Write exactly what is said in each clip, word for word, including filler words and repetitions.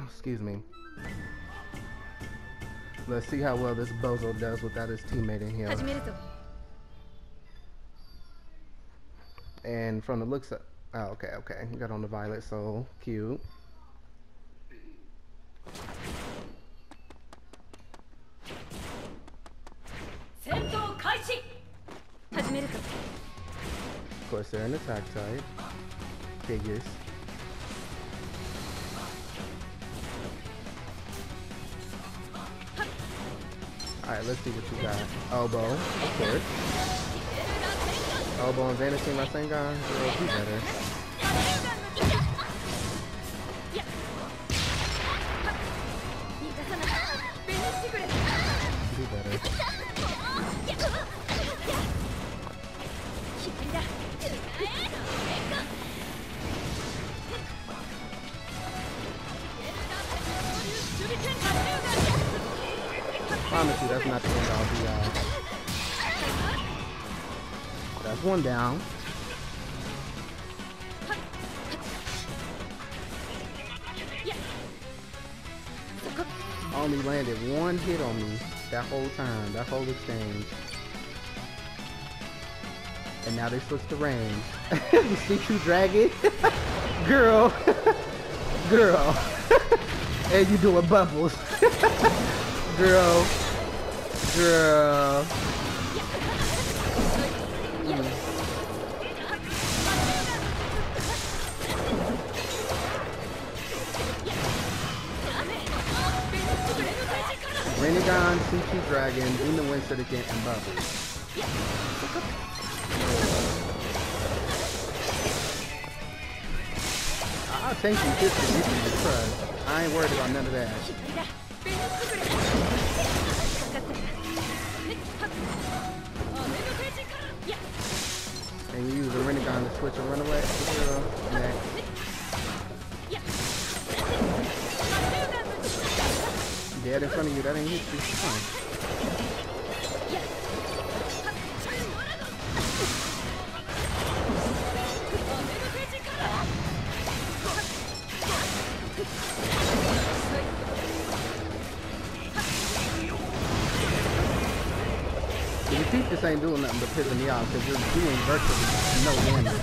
Excuse me. Let's see how well this bozo does without his teammate in here. And from the looks of... Oh, okay, okay. He got on the Violet Soul. Cute. Of course, they're an attack type. Figures. Alright, let's see what you got. Elbow, of course. Elbow and Vanishing Rasengan. Girl, do better. Do better. I promise you, that's not the end all be all. That's one down. Only landed one hit on me that whole time, that whole exchange. And now they switched the range. You see you dragon? Girl. Girl. And you doing bubbles. Girl. Girl. Mm. Rinnegan, C Q Dragon, Demon Wind Syndicate, and Bubbles. I'll take you fifty, you can just trust. I ain't worried about none of that. And you use the Rinnegan to switch and run away. Girl, next. Dead in front of you, that ain't hit you. Come on. The repeat this ain't doing nothing but pissing me off because you're doing virtually no damage.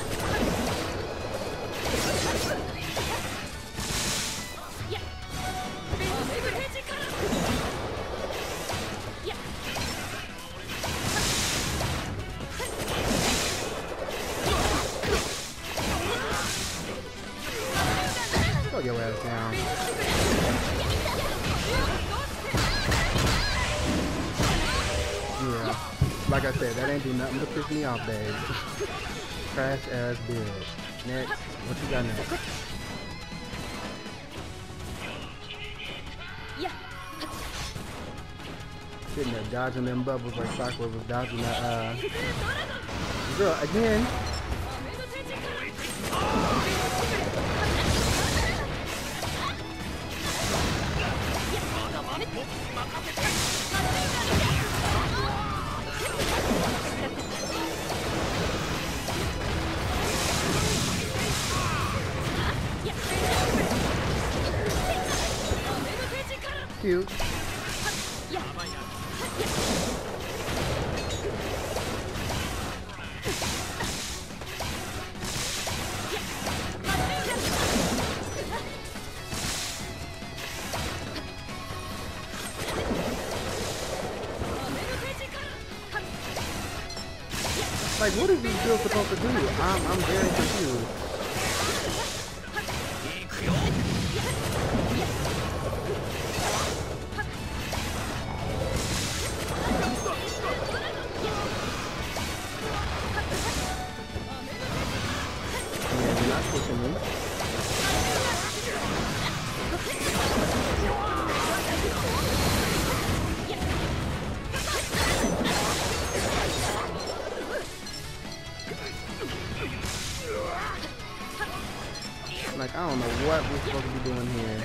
Throw your ass down. Yeah, like I said, that ain't do nothing but piss me off, babe. Trash ass bitch. Next, what you got next? Sitting there dodging them bubbles like Sakura was dodging that, uh... Girl, again. Cute. Like, what is this build supposed to do? I'm, I'm very confused. Yeah, you're not pushing me. Like, I don't know what we're supposed to be doing here.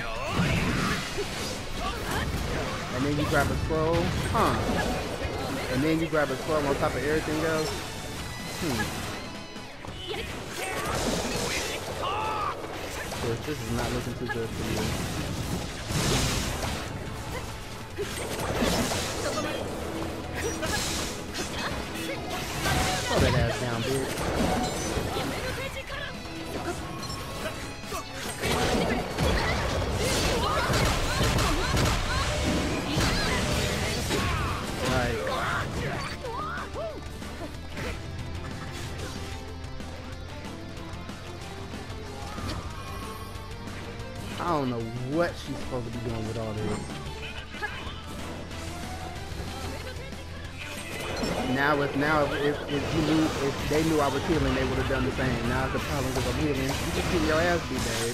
And then you grab a scroll, huh? And then you grab a scroll on top of everything else. Hmm. Of course, this is not looking too good for you. Throw that ass down, bitch. I don't know what she's supposed to be doing with all this. Now if now if, if, if you knew if they knew I was healing, they would have done the same. Now it's the problem because I'm healing. You just get your ass beat, babe.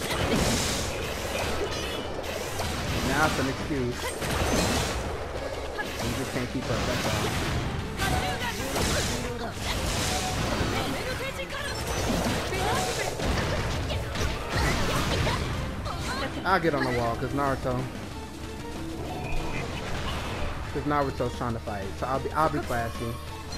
Now it's an excuse. You just can't keep up, that's all. I'll get on the wall because Naruto. Because Naruto's trying to fight. So I'll be I'll be classy.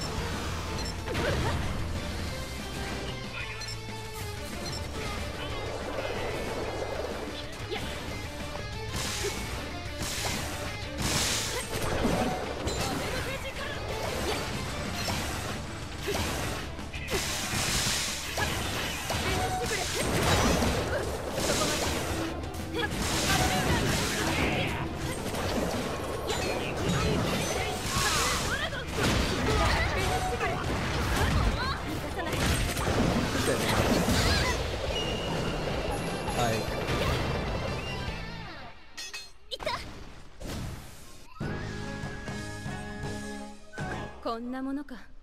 Like, こんなものか。